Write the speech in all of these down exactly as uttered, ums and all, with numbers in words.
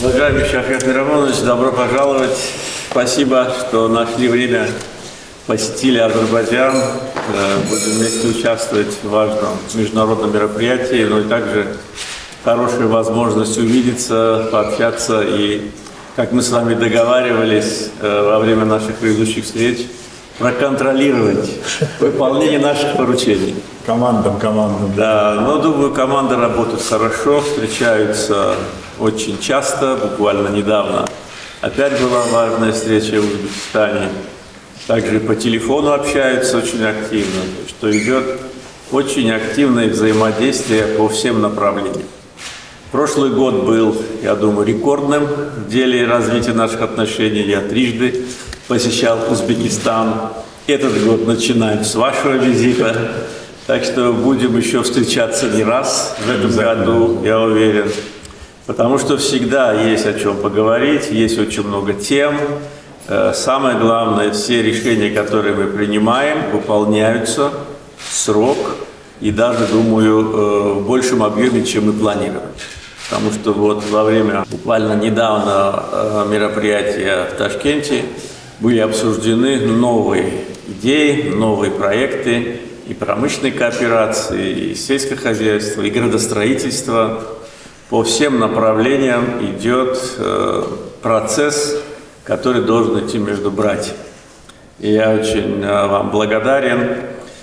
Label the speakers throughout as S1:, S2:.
S1: Уважаемый Шафет Мирамонович, добро пожаловать. Спасибо, что нашли время, посетили Азербайджан. Будем вместе участвовать в важном международном мероприятии, но и также хорошая возможность увидеться, пообщаться и, как мы с вами договаривались во время наших предыдущих встреч, проконтролировать выполнение наших поручений.
S2: Командам, командам.
S1: Да, но думаю, команды работают хорошо, встречаются очень часто, буквально недавно. Опять была важная встреча в Узбекистане. Также по телефону общаются очень активно, что идет очень активное взаимодействие по всем направлениям. Прошлый год был, я думаю, рекордным в деле развития наших отношений. Я трижды посещал Узбекистан. Этот год начинаем с вашего визита. Так что будем еще встречаться не раз в этом году, я уверен. Потому что всегда есть о чем поговорить, есть очень много тем. Самое главное, все решения, которые мы принимаем, выполняются в срок и даже, думаю, в большем объеме, чем мы планировали. Потому что вот во время буквально недавно мероприятия в Ташкенте были обсуждены новые идеи, новые проекты и промышленной кооперации, и сельское хозяйство, и градостроительство. По всем направлениям идет э, процесс, который должен идти между братьями. И я очень э, вам благодарен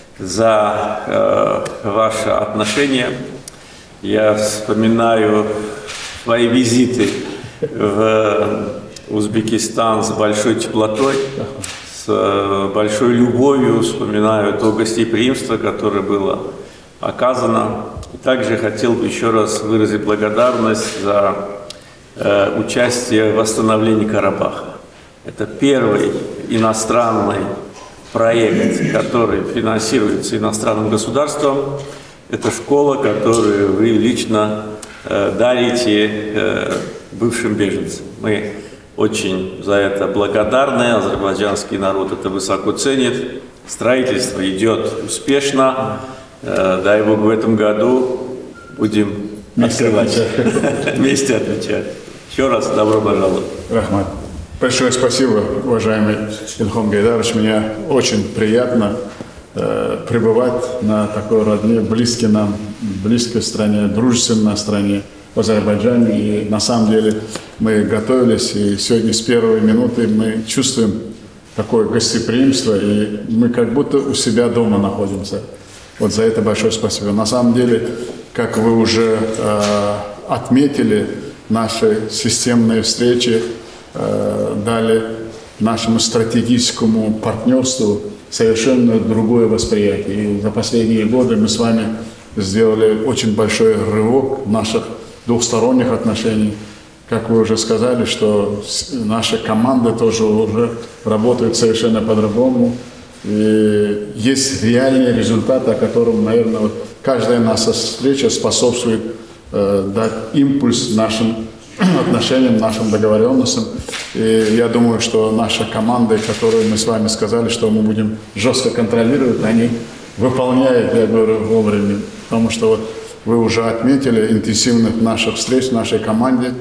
S1: за э, ваше отношение. Я вспоминаю свои визиты в Узбекистан с большой теплотой, с большой любовью, вспоминаю то гостеприимство, которое было оказано. И также хотел бы еще раз выразить благодарность за э, участие в восстановлении Карабаха. Это первый иностранный проект, который финансируется иностранным государством. Это школа, которую вы лично э, дарите э, бывшим беженцам. Мы очень за это благодарны. Азербайджанский народ это высоко ценит. Строительство идет успешно. Дай Бог, в этом году будем открывать, вместе отвечать. Еще раз добро пожаловать.
S2: Рахмат. Большое спасибо, уважаемый Ильхом Гайдарович. Мне очень приятно э, пребывать на такой родне, близкой нам, близкой стране, дружественной стране, в Азербайджане. И на самом деле мы готовились, и сегодня с первой минуты мы чувствуем такое гостеприимство, и мы как будто у себя дома находимся. Вот за это большое спасибо. На самом деле, как вы уже э, отметили, наши системные встречи э, дали нашему стратегическому партнерству совершенно другое восприятие. И за последние годы мы с вами сделали очень большой рывок наших двухсторонних отношений. Как вы уже сказали, что наши команды тоже уже работают совершенно по-другому. И есть реальный результат, о котором, наверное, вот каждая наша встреча способствует э, дать импульс нашим отношениям, нашим договоренностям. И я думаю, что наши команды, которые мы с вами сказали, что мы будем жестко контролировать, они выполняют, я говорю, вовремя. Потому что вот вы уже отметили интенсивных наших встреч в нашей команде.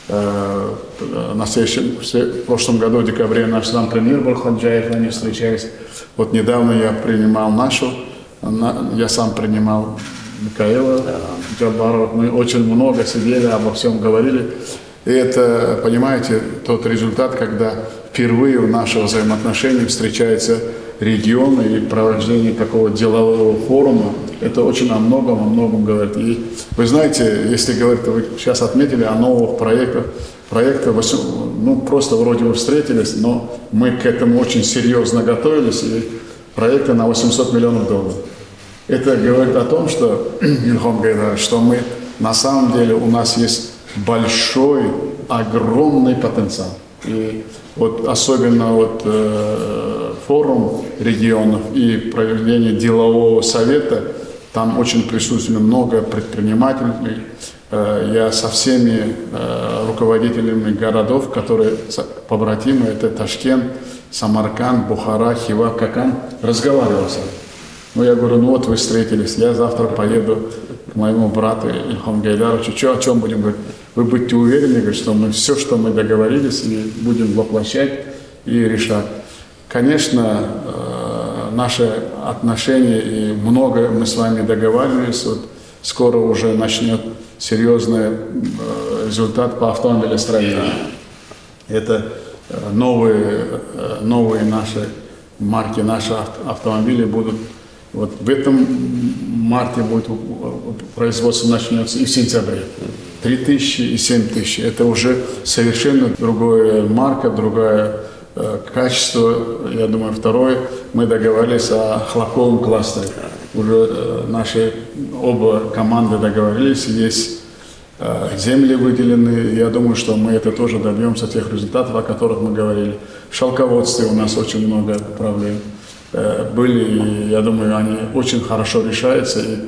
S2: На следующем, в прошлом году, в декабре, наш зампремьер был Хаджаев, они встречались. Вот недавно я принимал нашу, я сам принимал Микаэла Джабарова. Мы очень много сидели, обо всем говорили. И это, понимаете, тот результат, когда впервые в наших взаимоотношениях встречаются регионы и провождение такого делового форума. Это очень о многом, о многом говорит. И вы знаете, если говорить, вы сейчас отметили о новых проектах, проекты, ну просто вроде бы встретились, но мы к этому очень серьезно готовились, и проекты на восемьсот миллионов долларов. Это говорит о том, что, Ильхом Гайдарович, что мы на самом деле, у нас есть большой, огромный потенциал. И вот особенно вот э, форум регионов и проведение делового совета, там очень присутствует много предпринимателей. Э, я со всеми э, руководителями городов, которые побратимы, это Ташкент, Самарканд, Бухара, Хива, Какан, разговаривал с ними. Ну, я говорю, ну вот вы встретились, я завтра поеду к моему брату Ильхом Гайдаровичу, что, о чем будем говорить? вы будьте уверены, что мы все, что мы договорились, и будем воплощать и решать. Конечно, наши отношения, и много мы с вами договаривались, вот скоро уже начнет серьезный результат по автомобилестроению. Это новые, новые наши марки, наши автомобили будут, вот в этом марте будет производство начнется и в сентябре. три тысячи и семь тысяч. Это уже совершенно другая марка, другое э, качество. Я думаю, второе, мы договорились о хлопковом кластере. Уже э, наши оба команды договорились, есть э, земли выделены. Я думаю, что мы это тоже добьемся тех результатов, о которых мы говорили. В шелководстве у нас очень много проблем э, были, и я думаю, они очень хорошо решаются. И,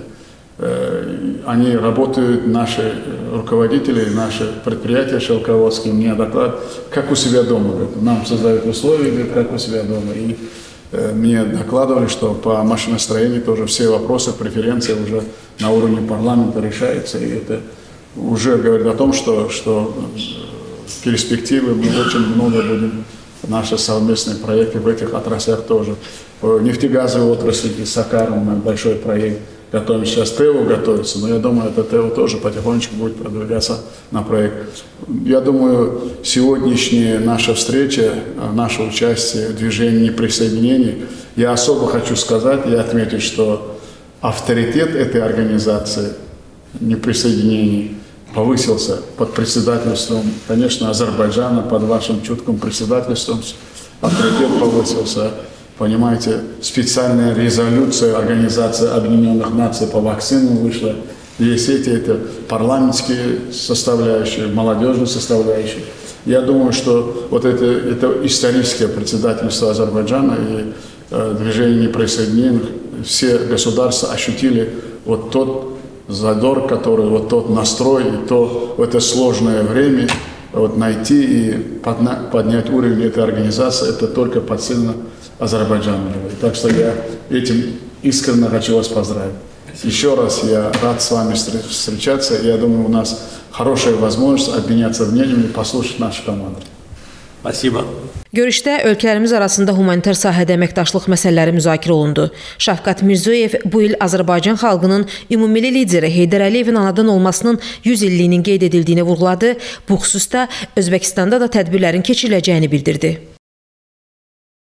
S2: они работают, наши руководители, наши предприятия шелководские, мне доклад, как у себя дома. Нам создают условия, как у себя дома. И мне докладывали, что по машиностроению тоже все вопросы, преференции уже на уровне парламента решаются. И это уже говорит о том, что, что в перспективе мы очень много будем, наши совместные проекты в этих отраслях тоже. В нефтегазовой отрасли с Сакаром большой проект. Готовим сейчас ТЭО, готовится, но я думаю, это ТЭО тоже потихонечку будет продвигаться на проект. Я думаю, сегодняшняя наша встреча, наше участие в движении неприсоединения, я особо хочу сказать и отметить, что авторитет этой организации неприсоединения повысился под председательством, конечно, Азербайджана, под вашим чутким председательством авторитет повысился. Понимаете, специальная резолюция Организации Объединенных Наций по вакцинам вышла. Есть эти это парламентские составляющие, молодежные составляющие. Я думаю, что вот это, это историческое председательство Азербайджана и э, движение неприсоединенных, все государства ощутили вот тот задор, который, вот тот настрой, и то в это сложное время вот найти и подна, поднять уровень этой организации, это только подсильно Азербайджану. Так что я этим искренне хочу вас поздравить. Еще раз я рад с вами встречаться. Я думаю, у нас хорошая возможность обменяться мнением и послушать нашу команду.
S1: Спасибо.
S3: Görüşdə ölkələrimiz arasında humanitar sahədə əməkdaşlıq məsələləri müzakirə olundu. Şəfqət Mirzoyev bu il Azərbaycan xalqının ümumilli lideri Heydər Əliyevin anadan olmasının yüz illiyinin qeyd edildiyini vurğuladı. Bu xüsusda Özbəkistanda da tədbirlərin keçiriləcəyini bildirdi.